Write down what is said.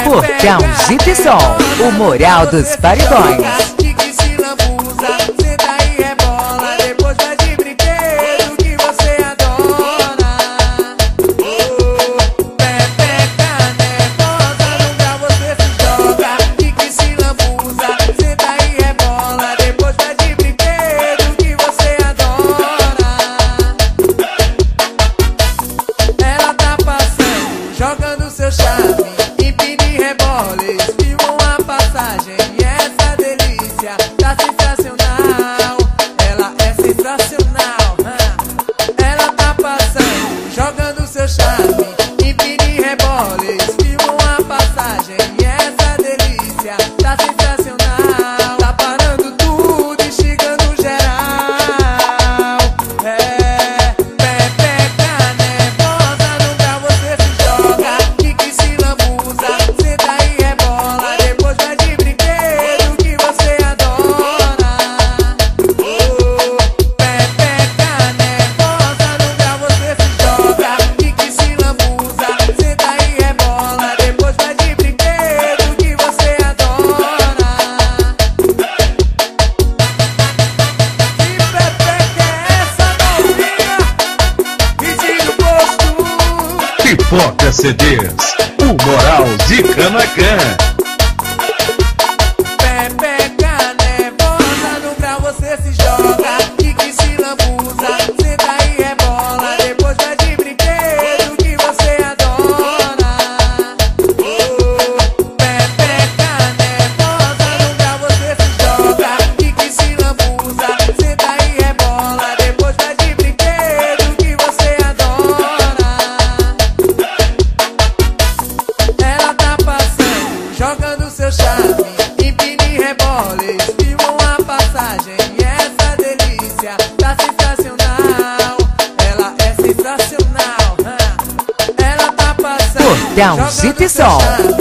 Portão Jeep Som, o moral dos paredões. Jogando seu charme, empina e reboles, filmam a passagem e essa delícia tá sensacional. Ela é sensacional, ela tá passando, jogando seu charme, empina e reboles, filmam a passagem e essa delícia tá sensacional. Tá parando tudo e chegando geral. Pepeca nervosa, não pra você se joga. Kiki se lambuza, senta e rebola. Depois vai de brinquedo que você adora. Pepeca nervosa, não pra você se joga. Kiki se lambuza, senta e rebola. Depois vai de brinquedo que você adora. Que pepeca é essa novinha? Pedindo gosto. Pipoca CDs, o moral de Canacan. Pepeca nervosa, no grau você se joga. Kiki se lambuza, senta e rebola. Depois vai de brinquedo que você adora. Pepeca nervosa, no grau você se joga. Kiki se lambuza, senta e rebola. Depois vai de brinquedo que você adora. Ela tá passando, jogando seu charme, empina e reboles, filmam a passagem e essa delícia tá sensacional. Ela é sensacional, ela tá passando, Portão jogando Jeep seu Som, charme,